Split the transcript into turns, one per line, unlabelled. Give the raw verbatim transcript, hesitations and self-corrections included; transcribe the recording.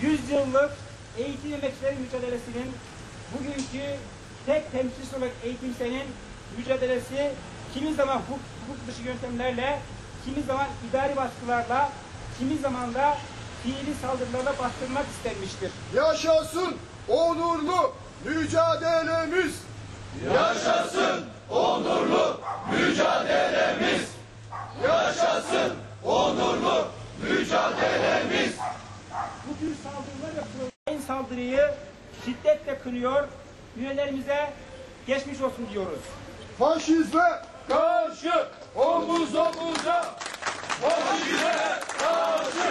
yüz yıllık eğitim emekçileri mücadelesinin bugünkü tek temsilcisi olarak eğitimsenin mücadelesi kimi zaman hukuk, hukuk dışı yöntemlerle, kimi zaman idari baskılarla, kimi zaman da fiili saldırılarla bastırmak istenmiştir.
Yaşasın onurlu mücadelemiz!
Yaşasın onurlu mücadelemiz! Yaşasın onurlu mücadelemiz!
Bu tür saldırılar yapılıyor. En saldırıyı şiddetle kınıyor, üyelerimize geçmiş olsun diyoruz.
Faşizme
Karşı omuz omuza! Faşizme karşı